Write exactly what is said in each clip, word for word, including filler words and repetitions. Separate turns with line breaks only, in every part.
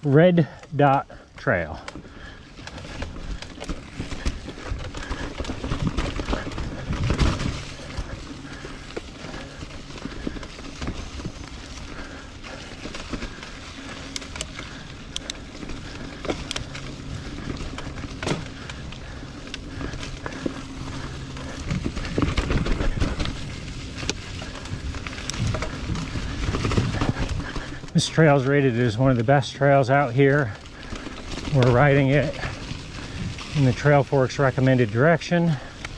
Red Dot Trail. This trail is rated as one of the best trails out here. We're riding it in the Trail Forks recommended direction.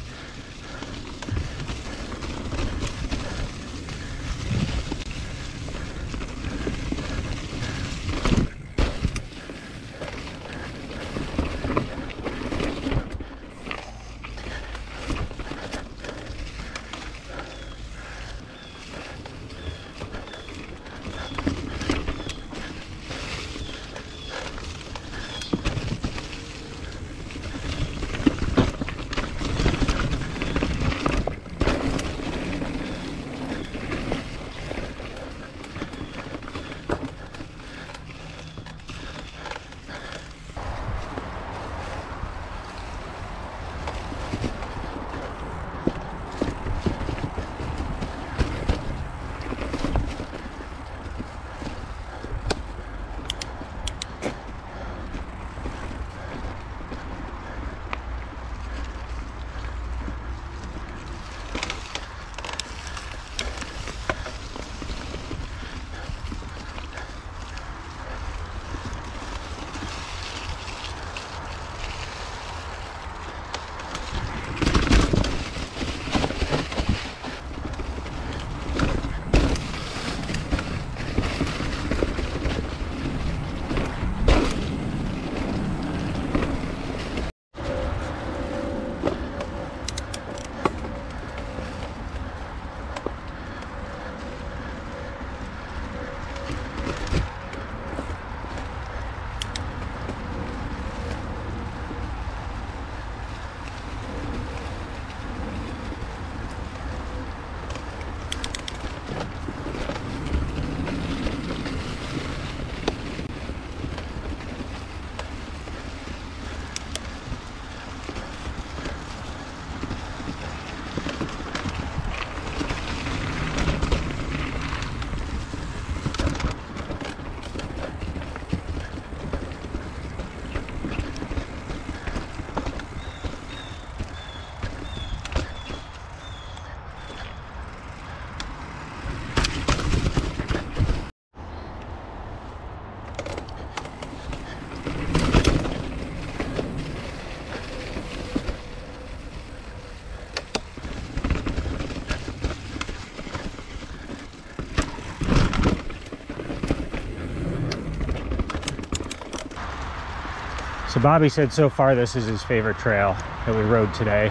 So Bobby said so far this is his favorite trail that we rode today.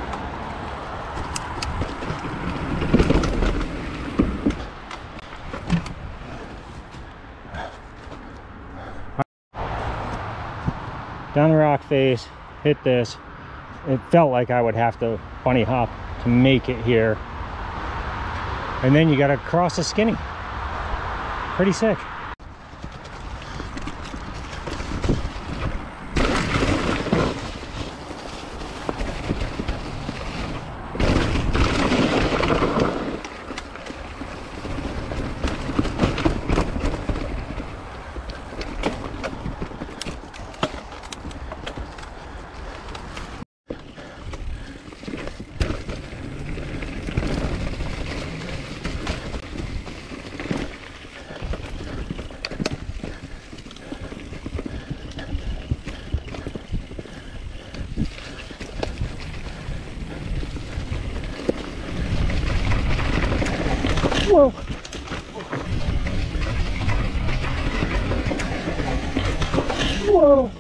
Down the rock face, hit this. It felt like I would have to bunny hop to make it here. And then you gotta cross a skinny. Pretty sick. Whoa. Whoa.